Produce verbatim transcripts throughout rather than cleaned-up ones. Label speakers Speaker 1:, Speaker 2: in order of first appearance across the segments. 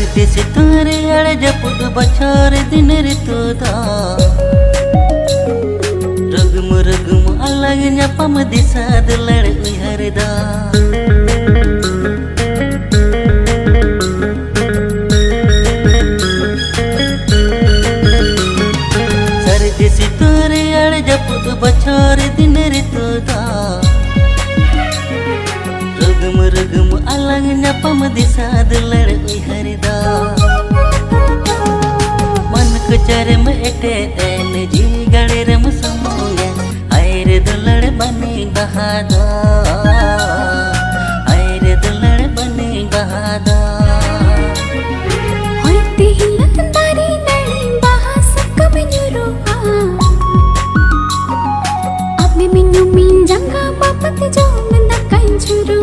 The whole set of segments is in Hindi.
Speaker 1: सर्दी सितारे अड़े जपुद बछार दिन ऋतु दा रगम रगम अलग nyapam disad लड़ उहर दा सर्दी सितारे अड़े जपुद बछार दिन ऋतु दा रगम रगम अलग nyapam disad लड़ उहर दा मन को चरम एटे देन जी गड़े रम समोंगे आयरे दुलड़ बनी बहादा आयरे दुलड़ बनी बहादा
Speaker 2: होते ही लंदारी नड़ी बहा सबका मेन्यूरो अब में मिन्नु मिन जंगा बापत जो मंदा कंचुरो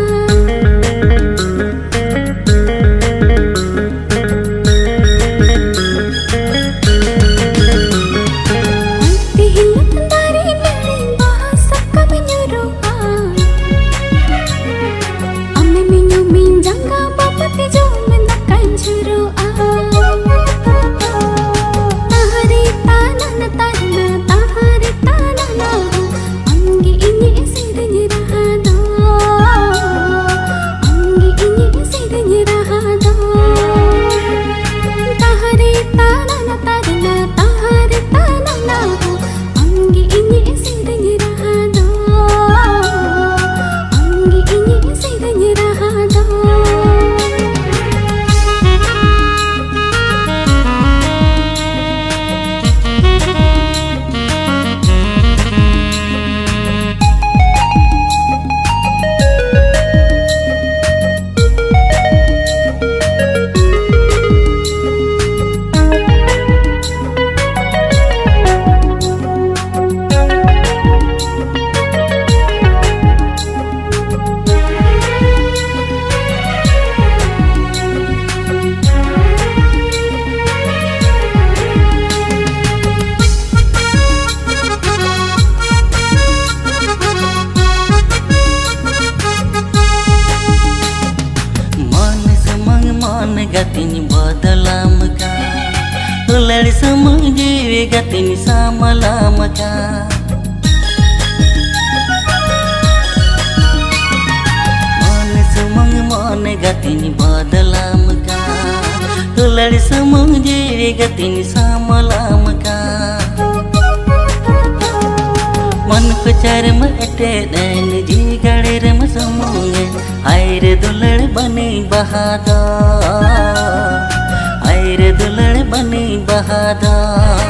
Speaker 1: गतिनी बदलाम का तुलड़ समंग जीवे गतिनी सामलाम का मन समंग मन गतिनी बदलाम का तुलड़ समंग जीवे गतिनी सामलाम का मन को चरम एटे देन जी गड़े रम समोंगे आयरे दुलड़ बनी बहादा आयरे दुलड़ बनी बहादा।